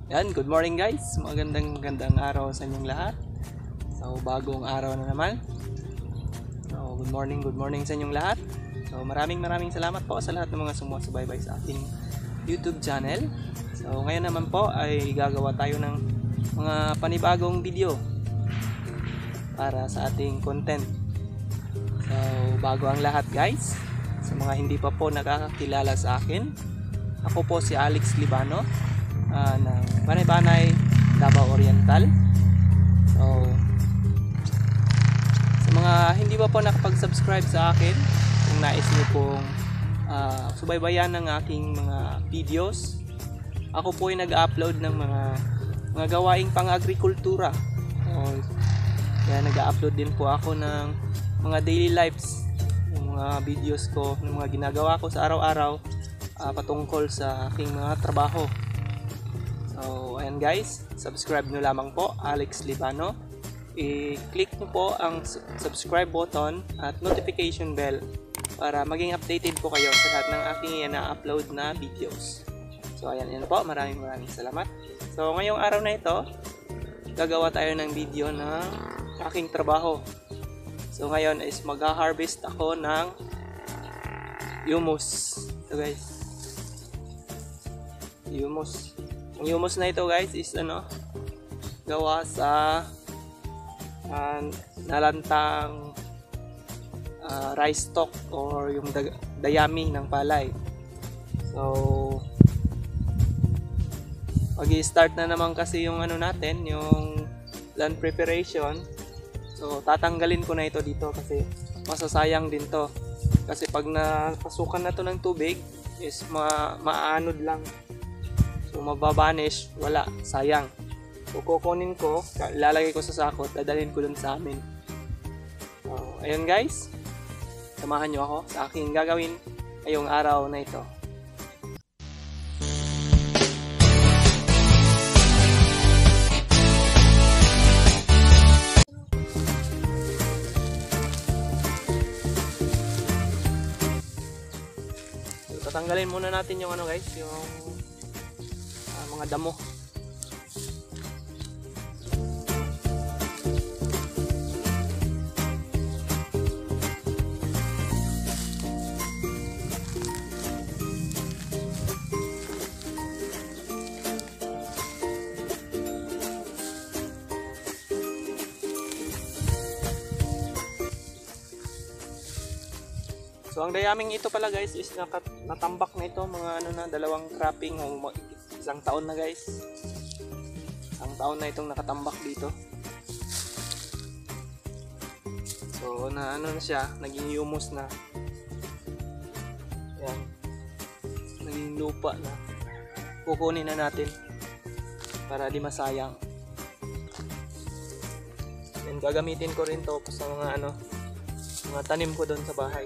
Yan, good morning guys. Magandang araw sa inyong lahat. So, bagong araw na naman. So, good morning sa inyong lahat. So, maraming salamat po sa lahat ng mga sumusubaybay sa ating YouTube channel. So, ngayon naman po ay gagawa tayo ng mga panibagong video para sa ating content. So, bago ang lahat guys, sa mga hindi pa po nakakakilala sa akin, ako po si Alex Libano ng Banay-Banay, Davao Oriental. So, sa mga hindi pa po nakapag-subscribe sa akin, kung nais niyo pong subaybayan ng aking mga videos, ako po ay nag-upload ng mga gawaing pang-agrikultura. So, kaya nag-upload din po ako ng mga daily lives, yung mga videos ko, ng mga ginagawa ko sa araw-araw patungkol sa aking mga trabaho. So, ayan guys, subscribe nyo lamang po, Alex Libano. I-click nyo po ang subscribe button at notification bell para maging updated po kayo sa lahat ng aking na-upload na videos. So, ayan po, maraming salamat. So, ngayong araw na ito, gagawa tayo ng video ng aking trabaho. So, ngayon is mag-harvest ako ng humus. So, guys, humus. Ang humus na ito guys is gawa sa nalantang rice stalk or yung dayami ng palay. So mag-i-start na naman kasi yung natin, yung land preparation. So tatanggalin ko na ito dito kasi masasayang din to. Kasi pag napasukan na to ng tubig is maanod lang. So mababanish, wala, sayang. So kukunin ko, ilalagay ko sa sako, dadalhin ko dun sa amin. So ayun guys, samahan nyo ako sa aking gagawin ngayong araw na ito. So tatanggalin muna natin yung guys, yung mga damo. So ang dayaming ito pala guys is natambak na ito, mga dalawang cropping o isang taon na guys. Isang taon na itong nakatambak dito. So na siya, naging humus na. Yan. Naging lupa na. Kukunin na natin para di masayang. Then gagamitin ko rin to sa mga mga tanim ko doon sa bahay.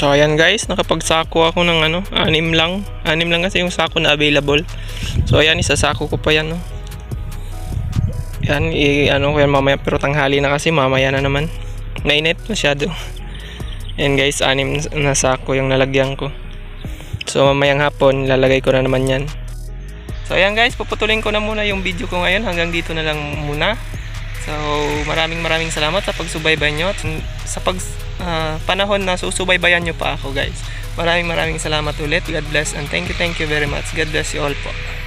So ayan guys, nakapagsako ako ng ano, 6 lang. 6 lang kasi yung sako na available. So ayan, isasako ko pa yan, no. Yan, ano ko yan mamaya, pero tanghali na kasi, mamaya na naman. Nainit masyado. Ayan guys, 6 na sako yung nalagyan ko. So mamayang hapon, lalagay ko na naman yan. So ayan guys, puputulin ko na muna yung video ko ngayon. Hanggang dito na lang muna. So maraming salamat sa pagsubaybay nyo. Sa panahon na susubaybayan nyo pa ako guys. Maraming salamat ulit. God bless and thank you very much. God bless you all po.